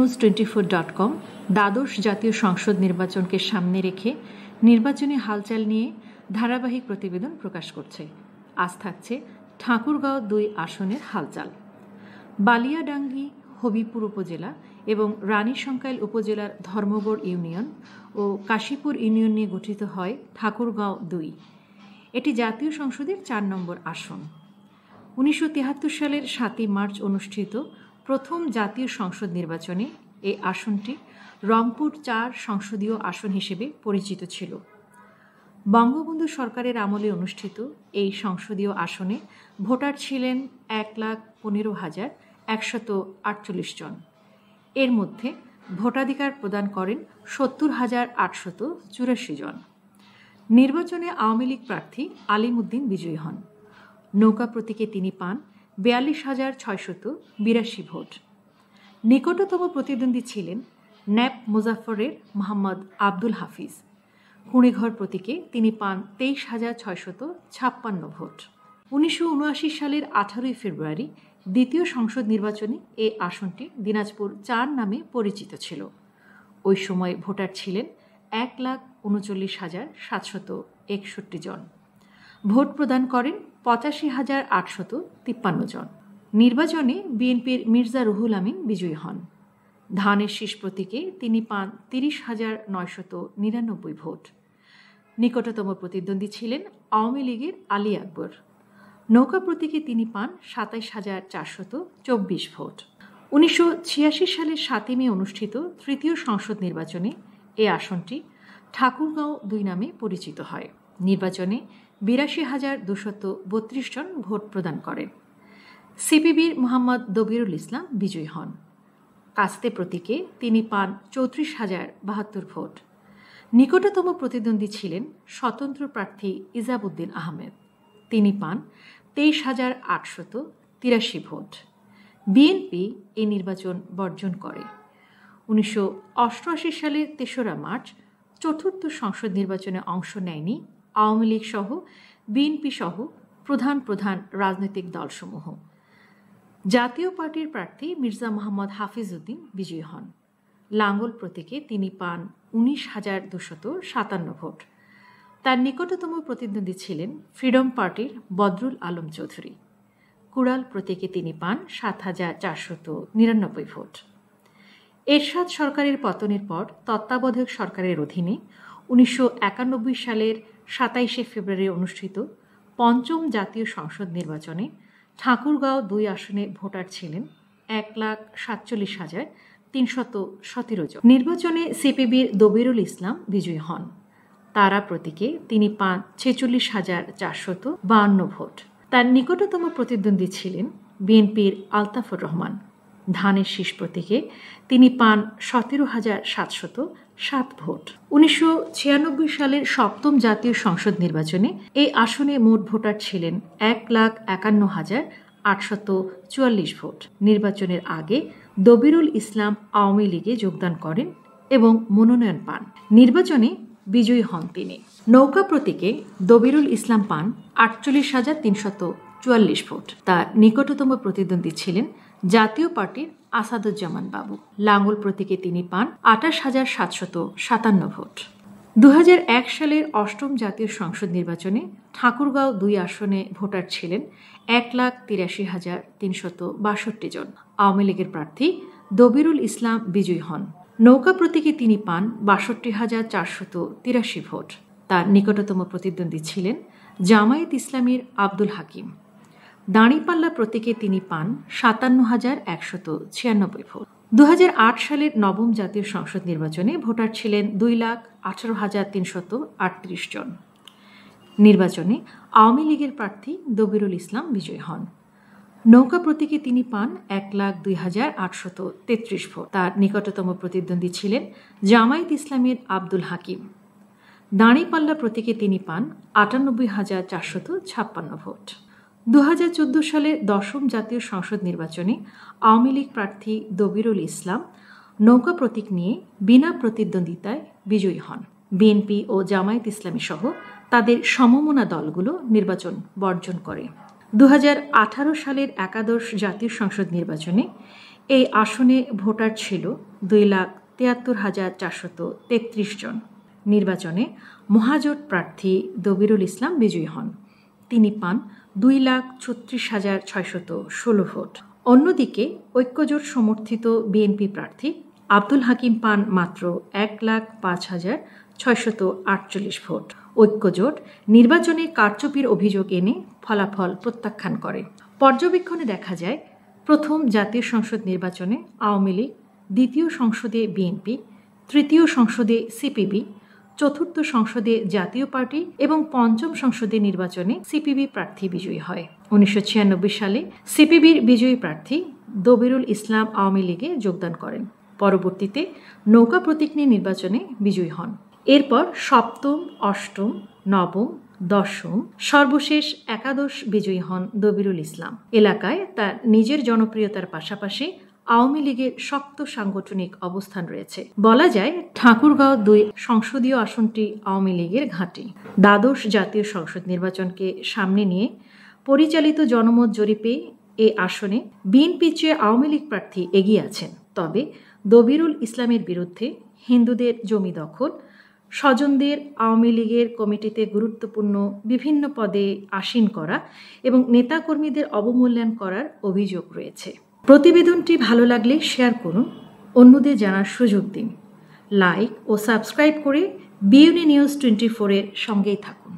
নিউজ24 dot com দ্বাদশ জাতীয় সংসদ নির্বাচনকে সামনে রেখে নির্বাচনী হালচাল নিয়ে ধারাবাহিক প্রতিবেদন প্রকাশ করছে। আজ থাকছে ঠাকুরগাঁও ২ আসনের হালচাল। বালিয়াডাঙ্গি হবিপুর উপজেলা এবং রানীশংকাইল উপজেলার ধর্মগড় ইউনিয়ন ও কাশীপুর ইউনিয়ন নিয়ে গঠিত হয় ঠাকুরগাঁও ২। এটি জাতীয় সংসদের ৪ নম্বর আসন। ১৯৭৩ সালের ৭ই মার্চ অনুষ্ঠিত প্রথম জাতীয় সংসদ নির্বাচনে এই আসনটি রংপুর ৪ সংসদীয় আসন হিসেবে পরিচিত ছিল। বঙ্গবন্ধু সরকারের আমলে অনুষ্ঠিত এই সংসদীয় আসনে ভোটার ছিলেন ১,১৫,১৪৮ জন। এর মধ্যে ভোটাধিকার প্রদান করেন ৭০,৮৮৪ জন। নির্বাচনে আওয়ামী লীগ প্রার্থী আলিম উদ্দিন বিজয়ী হন। নৌকা প্রতীকে তিনি পান ৪২,৬৮২ ভোট। নিকটতম প্রতিদ্বন্দ্বী ছিলেন ন্যাপ মুজাফফরের মোহাম্মদ আব্দুল হাফিজ। কুঁড়েঘর প্রতীকে তিনি পান ২৩,৬৫৬ ভোট। ১৯৭৯ সালের ১৮ ফেব্রুয়ারি দ্বিতীয় সংসদ নির্বাচনে এই আসনটি দিনাজপুর ৪ নামে পরিচিত ছিল। ওই সময় ভোটার ছিলেন ১,৩৯,৭৬১ জন। ভোট প্রদান করেন ৮৫,৮৫৩ জন। নির্বাচনে বিএনপির মির্জা রুহুল আমিন বিজয়ী হন। ধানের শীষ প্রতীকে তিনি পান ৩০,৯৯৯ ভোট। নিকটতম প্রতিদ্বন্দ্বী ছিলেন আওয়ামী লীগের আলী আকবর। নৌকা প্রতীকে তিনি পান ২৭,৪২৪ ভোট। ১৯৮৬ সালের ৭ই মে অনুষ্ঠিত তৃতীয় সংসদ নির্বাচনে এ আসনটি ঠাকুরগাঁও ২ নামে পরিচিত হয়। নির্বাচনে ৮২,২৩২ জন ভোট প্রদান করেন। সিপিবির মোহাম্মদ দবিরুল ইসলাম বিজয়ী হন। কাস্তে প্রতীকে তিনি পান ৩৪,০৭২ ভোট। নিকটতম প্রতিদ্বন্দ্বী ছিলেন স্বতন্ত্র প্রার্থী ইজাবউদ্দিন আহমেদ। তিনি পান ২৩,৮৮৩ ভোট। বিএনপি এই নির্বাচন বর্জন করে। ১৯৮৮ সালের ৩রা মার্চ চতুর্থ সংসদ নির্বাচনে অংশ নেয়নি আওয়ামী লীগ সহ বিএনপি সহ প্রধান রাজনৈতিক দলসমূহ। জাতীয় পার্টির প্রার্থী মির্জা মোহাম্মদ হাফিজ উদ্দিন বিজয়ী হন। লাঙ্গল প্রতীকে তিনি পান ১৯,২৫৭ ভোট। তার নিকটতম প্রতিদ্বন্দ্বী ছিলেন ফ্রিডম পার্টির বদরুল আলম চৌধুরী। কুড়াল প্রতীকে তিনি পান ৭,৪৯৯ ভোট। এরশাদ সরকারের পতনের পর তত্ত্বাবধায়ক সরকারের অধীনে ১৯৯১ সালের ২৭শে ফেব্রুয়ারি অনুষ্ঠিত পঞ্চম জাতীয় সংসদ নির্বাচনে ঠাকুরগাঁও ২ আসনে ভোটার ছিলেন ১,৪৭,৩১৭ জন। নির্বাচনে সিপিবির দবিরুল ইসলাম বিজয়ী হন। তারা প্রতীকে তিনি পান ৪৬,৪৫২ ভোট। তার নিকটতম প্রতিদ্বন্দ্বী ছিলেন বিএনপির আলতাফুর রহমান। ধানের শীষ প্রতীকে তিনি পান ১৭,৭০৭ ভোট। ১৯৯৬ সালের সপ্তম জাতীয় সংসদ নির্বাচনে এই আসনে মোট ভোটার ছিলেন ১,৫১,৮৪৪ ভোট। নির্বাচনের আগে দবিরুল ইসলাম আওয়ামী লীগে যোগদান করেন এবং মনোনয়ন পান। নির্বাচনে বিজয়ী হন তিনি। নৌকা প্রতীকে দবিরুল ইসলাম পান ৪৮,৩৪৪ ভোট। তার নিকটতম প্রতিদ্বন্দ্বী ছিলেন জাতীয় পার্টির আসাদুজ্জামান বাবু। লাঙ্গল প্রতীকে তিনি পান ২৮,৭৫৭ ভোট। ২০০১ সালের অষ্টম জাতীয় সংসদ নির্বাচনে ঠাকুরগাঁও ২ আসনে ভোটার ছিলেন ১,৮৩,৩৬২ জন। আওয়ামী লীগের প্রার্থী দবিরুল ইসলাম বিজয়ী হন। নৌকা প্রতীকে তিনি পান ৬২,৪৮৩ ভোট। তার নিকটতম প্রতিদ্বন্দ্বী ছিলেন জামায়াত ইসলামীর আব্দুল হাকিম। দাঁড়িপাল্লা প্রতীকে তিনি পান ৫৭,১৯৬ ভোট। ২০০৮ সালের নবম জাতীয় সংসদ নির্বাচনে ভোটার ছিলেন ২,১৮,৩৩৮ জন। নির্বাচনে আওয়ামী লীগের প্রার্থী দবিরুল ইসলাম বিজয়ী হন। নৌকা প্রতীকে তিনি পান ১,২,৮৩৩ ভোট। তার নিকটতম প্রতিদ্বন্দ্বী ছিলেন জামায়াত ইসলামীর আব্দুল হাকিম। দাঁড়িপাল্লা প্রতীকে তিনি পান ৯৮,৪৫৬ ভোট। ২০১৪ সালের দশম জাতীয় সংসদ নির্বাচনে আওয়ামী লীগ প্রার্থী দবিরুল ইসলাম নৌকা প্রতীক নিয়ে বিনা প্রতিদ্বন্দ্বিতায় বিজয়ী হন। বিএনপি ও জামায়াত ইসলামী সহ তাদের সমমনা দলগুলো নির্বাচন বর্জন করে। ২০১৮ সালের একাদশ জাতীয় সংসদ নির্বাচনে এই আসনে ভোটার ছিল 2,73,433 জন। নির্বাচনে মহাজোট প্রার্থী দবিরুল ইসলাম বিজয়ী হন। তিনি পান 2,36,616 ভোট। অন্যদিকে ঐক্যজোট সমর্থিত বিএনপি প্রার্থী আব্দুল হাকিম পান মাত্র 1,05,648 ভোট। ঐক্যজোট নির্বাচনে কারচুপির অভিযোগ এনে ফলাফল প্রত্যাখ্যান করে। পর্যবেক্ষণে দেখা যায়, প্রথম জাতীয় সংসদ নির্বাচনে আওয়ামী লীগ, দ্বিতীয় সংসদে বিএনপি, তৃতীয় সংসদে সিপিবি, চতুর্থ সংসদে জাতীয় পার্টি এবং পঞ্চম সংসদে নির্বাচনে সিপিবি প্রার্থী বিজয়ী হয়। 1996 সালে সিপিবির বিজয়ী প্রার্থী দবিরুল ইসলাম আওয়ামী লীগে যোগদান করেন। পরবর্তীতে নৌকা প্রতীক নিয়ে নির্বাচনে বিজয়ী হন। এরপর সপ্তম, অষ্টম, নবম, দশম, সর্বশেষ একাদশ বিজয়ী হন দবিরুল ইসলাম। এলাকায় তার নিজের জনপ্রিয়তার পাশাপাশি আওয়ামী লীগের শক্ত সাংগঠনিক অবস্থান রয়েছে। বলা যায়, ঠাকুরগাঁও 2 সংসদীয় আসনটি আওয়ামী লীগের ঘাঁটি। দ্বাদশ জাতীয় সংসদ নির্বাচনকে সামনে নিয়ে পরিচালিত জনমত জরিপে এ আসনে বিএনপির চেয়ে আওয়ামী লীগ প্রার্থী এগিয়ে আছেন। তবে দবিরুল ইসলামের বিরুদ্ধে হিন্দুদের জমি দখল, স্বজনদের আওয়ামী লীগের কমিটিতে গুরুত্বপূর্ণ বিভিন্ন পদে আসীন করা এবং নেতাকর্মীদের অবমূল্যায়ন করার অভিযোগ রয়েছে। প্রতিবেদনটি ভালো লাগলে শেয়ার করুন, অন্যদের জানার সুযোগ দিন। লাইক ও সাবস্ক্রাইব করে বিউনি নিউজ 24 এর সঙ্গেই থাকুন।